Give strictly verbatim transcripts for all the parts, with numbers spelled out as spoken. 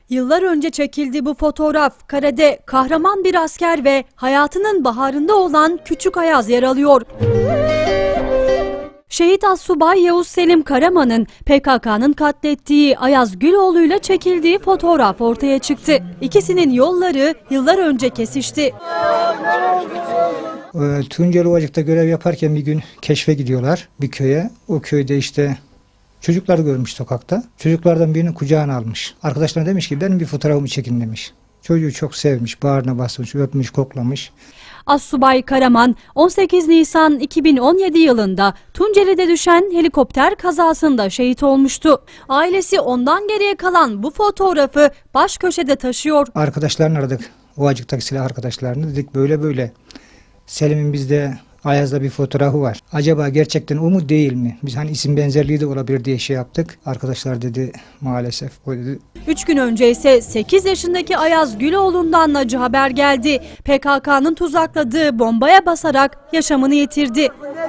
Yıllar önce çekildi bu fotoğraf. Karede kahraman bir asker ve hayatının baharında olan Küçük Ayaz yer alıyor. Şehit Assubay Yavuz Selim Karaman'ın P K K'nın katlettiği Ayaz Güloğlu'yla çekildiği fotoğraf ortaya çıktı. İkisinin yolları yıllar önce kesişti. Tunceli Ovacık'ta görev yaparken bir gün keşfe gidiyorlar bir köye. O köyde işte çocuklar görmüş sokakta. Çocuklardan birini kucağına almış. Arkadaşlarına demiş ki benim bir fotoğrafımı çekin demiş. Çocuğu çok sevmiş, bağrına basmış, öpmüş, koklamış. Assubay Karaman on sekiz Nisan iki bin on yedi yılında Tunceli'de düşen helikopter kazasında şehit olmuştu. Ailesi ondan geriye kalan bu fotoğrafı baş köşede taşıyor. Arkadaşlarını aradık. Ovacık'taki silah arkadaşlarını dedik böyle böyle. Selim'in bizde Ayaz'da bir fotoğrafı var. Acaba gerçekten o mu değil mi? Biz hani isim benzerliği de olabilir diye şey yaptık. Arkadaşlar dedi maalesef o dedi. Üç gün önce ise sekiz yaşındaki Ayaz Güloğlu'ndan acı haber geldi. P K K'nın tuzakladığı bombaya basarak yaşamını yitirdi.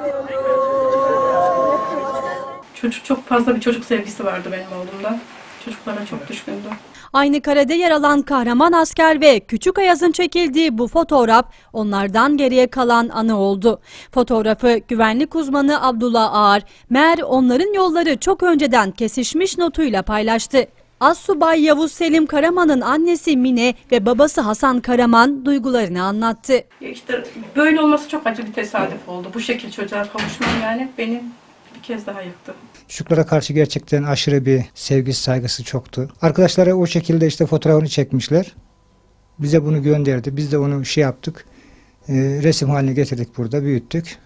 Çocuk çok fazla bir çocuk sevgisi vardı benim oğlumda. Çocuklara çok düşkündü. Aynı karede yer alan kahraman asker ve Küçük Ayaz'ın çekildiği bu fotoğraf onlardan geriye kalan anı oldu. Fotoğrafı güvenlik uzmanı Abdullah Ağar, meğer onların yolları çok önceden kesişmiş notuyla paylaştı. Assubay Yavuz Selim Karaman'ın annesi Mine ve babası Hasan Karaman duygularını anlattı. Ya işte böyle olması çok acı bir tesadüf oldu. Bu şekil çocuğa kavuşmam yani beni bir kez daha yıktı. Çocuklara karşı gerçekten aşırı bir sevgisi, saygısı çoktu. Arkadaşlara o şekilde işte fotoğrafını çekmişler. Bize bunu gönderdi. Biz de onu şey yaptık. E, resim haline getirdik burada, büyüttük.